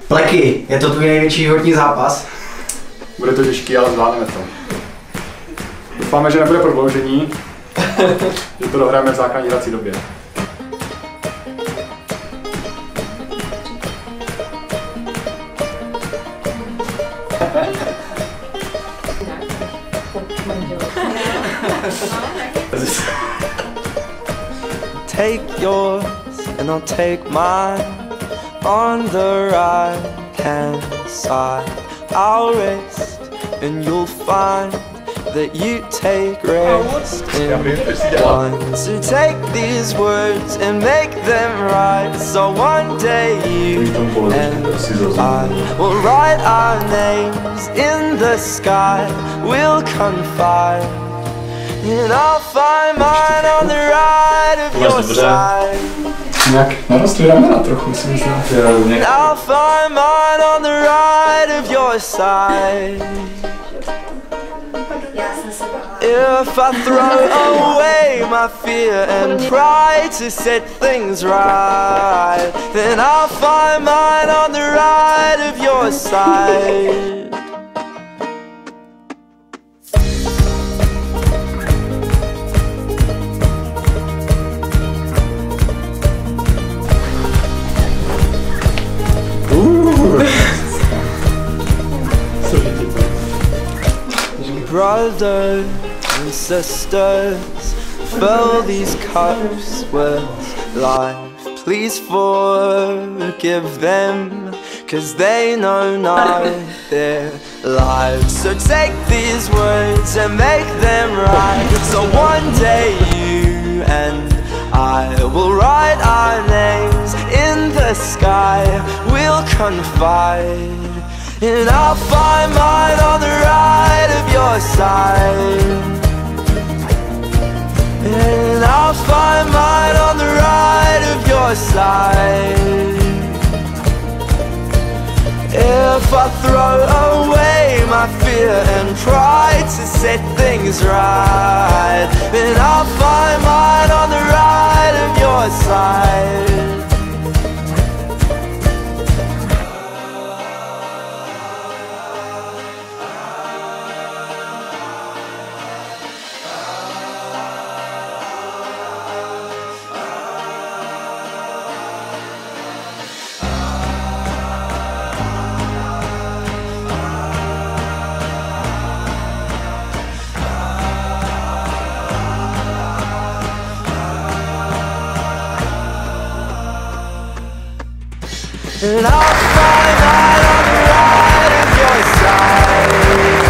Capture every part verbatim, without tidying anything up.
Pleky, je to tvůj největší životní zápas? Bude to těžký, ale zvládneme to. Doufáme, že nebude prodloužení, že to dohrajeme v základní hrací době. Take yours and I'll take mine. On the right hand side I'll rest and you'll find that you take rest in one. So take these words and make them right. So one day you and I will write our names in the sky. We'll confide and I'll find mine on the right of your side. Nějak narostly ramena trochu, si myslím. I'll find mine on the right of your side. If I throw away my fear and try to set things right, then I'll find mine on the right of your side. Brothers and sisters, fill these cups with life. Please forgive them, cause they know not their lives. So take these words and make them right. So one day you and I will write our names in the sky. We'll confide and I'll find mine on the right of your side. And I'll find mine on the right of your side. If I throw away my fear and try to set things right, then I'll find mine on the right of your side. And I'll find mine on the right of your side.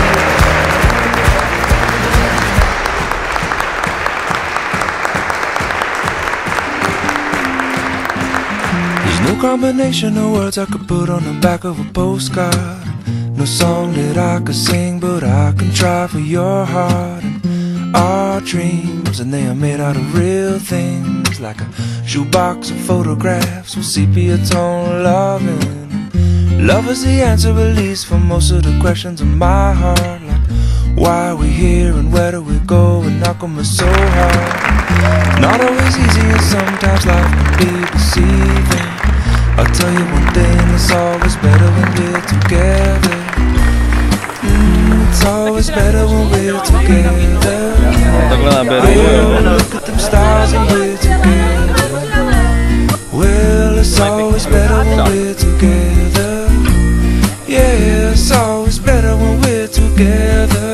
There's no combination of words I could put on the back of a postcard. No song that I could sing, but I can try for your heart. And our dreams, and they are made out of real things, like a shoebox of photographs with sepia tone loving. Love is the answer, at least, for most of the questions in my heart. Like, why are we here and where do we go, and how come it's so hard? Not always easy, and sometimes life can be deceiving. I'll tell you one thing, it's always better when we're together. Mm, it's always better when we're together. We'll look at them stars and we're together. Well, it's always better when we're together. Yeah, it's always better when we're together.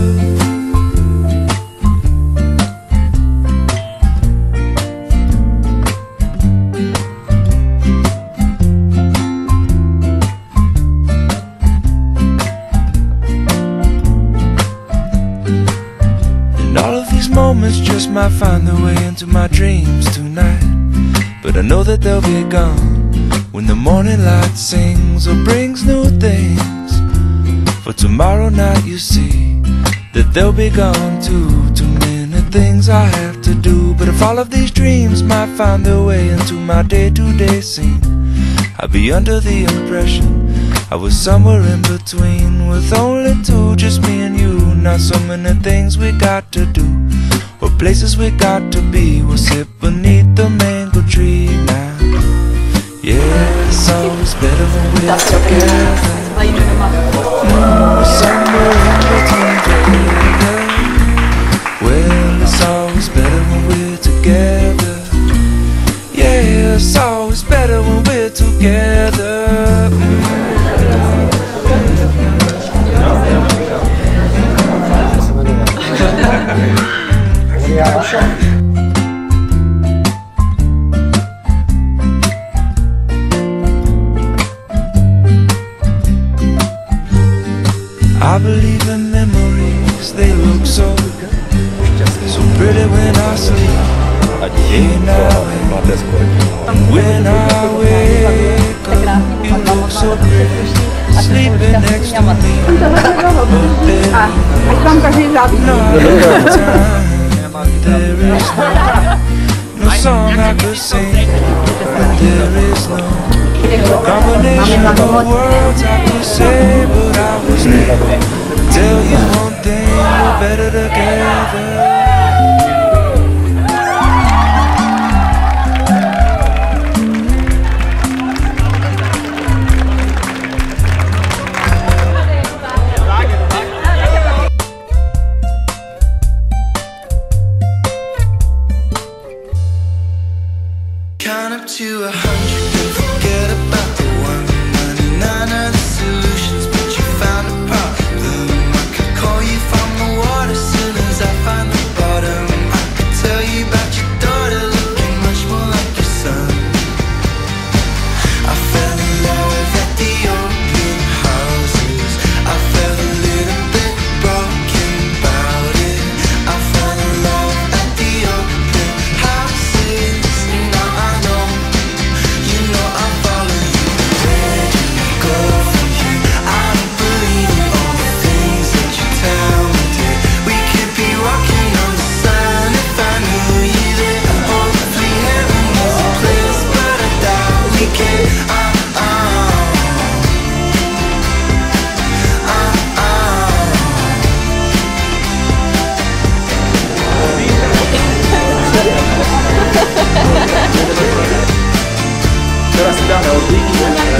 And all of these moments just might find their way into my dreams tonight. But I know that they'll be gone when the morning light sings or brings new things. For tomorrow night you see that they'll be gone too. Too many things I have to do. But if all of these dreams might find their way into my day-to-day scene, I'd be under the impression I was somewhere in between, with only two, just me and you. Not so many things we got to do, or places we got to be. We'll sit beneath the mango tree now. Yeah, the song is better when we're together. Mm, somewhere in between together. Well, it's always better when we're together. Yeah, it's always better when we're together. I believe in memories, they look so, so pretty when I sleep. Yeah, now and when I wake up, you look so pretty, sleeping next to me. But there's not enough time, there is no, no song I could sing, but there is no combination of words I could say, but I was there. Tell you one thing, we're better together. Count up to a hundred and forget about the one. Ninety-nine of the solutions, but you found a problem. I could call you from the water soon as I find the bottom. I could tell you about your daughter looking much more like your son. I fell in love at the open houses. I felt a little bit broken about it. I fell in love at the open houses. Now I know, you know I follow you. Where do you go from here? I don't believe in all the things that you tell me, dear. We could be walking on the sun if I knew you there. Hopefully heaven is a place, but I doubt we can. Uh, uh, uh, uh. Teraz si dáme odlíky.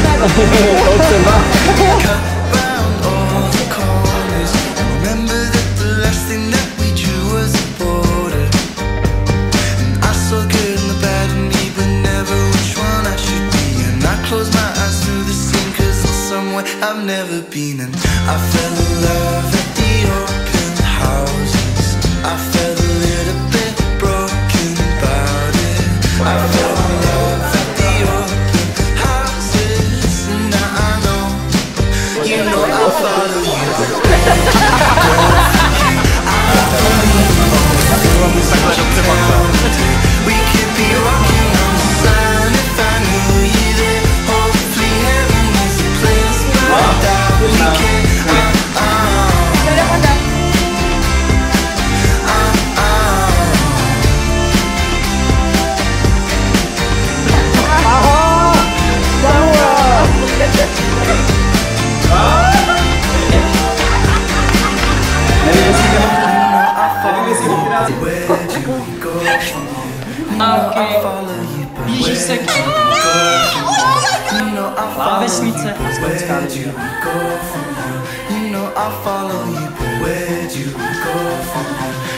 Round all the corners. Remember that the last thing that we drew was a border. And I saw good and the bad in me, but never which one I should be. And I close my eyes to the scene, cause it's somewhere I've never been. And I fell in love at the open houses. I felt a little bit broken about it. I fell in love at the open houses. And now I know, you know I'll follow you. We could be walking on the sun if I knew you there. Hopefully heaven is a place, but I doubt we can. Uh, uh, uh, Blíží se k vesnice. You know I follow you, but where'd you go from here?